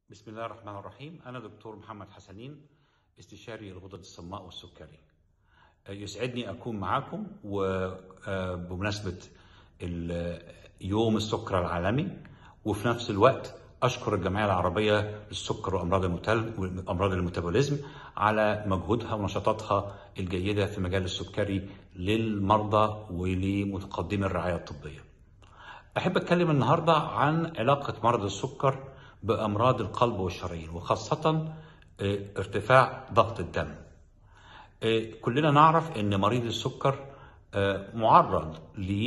بسم الله الرحمن الرحيم. أنا دكتور محمد حسنين، استشاري الغدد الصماء والسكري. يسعدني أكون معاكم وبمناسبة يوم السكر العالمي، وفي نفس الوقت أشكر الجمعية العربية للسكر وأمراض الميتابوليزم على مجهودها ونشاطاتها الجيدة في مجال السكري للمرضى ولمتقدمي الرعاية الطبية. أحب أتكلم النهاردة عن علاقة مرض السكر بأمراض القلب والشرايين، وخاصة ارتفاع ضغط الدم. كلنا نعرف أن مريض السكر معرض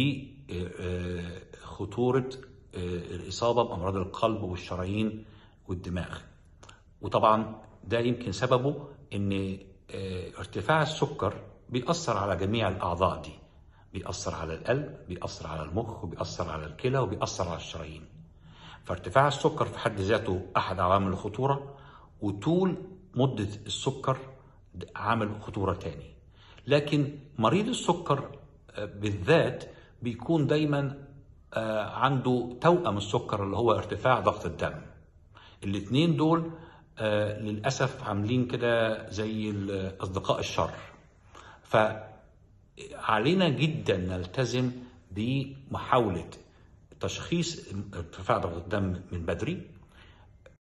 لخطورة الإصابة بأمراض القلب والشرايين والدماغ، وطبعا ده يمكن سببه أن ارتفاع السكر بيأثر على جميع الأعضاء دي، بيأثر على القلب، بيأثر على المخ، وبيأثر على الكلى، وبيأثر على الشرايين. فارتفاع السكر في حد ذاته أحد عوامل الخطورة، وطول مدة السكر عامل خطورة تاني. لكن مريض السكر بالذات بيكون دايما عنده توأم السكر اللي هو ارتفاع ضغط الدم. الاتنين دول للأسف عاملين كده زي أصدقاء الشر، فعلينا جدا نلتزم بمحاولة تشخيص ارتفاع ضغط الدم من بدري،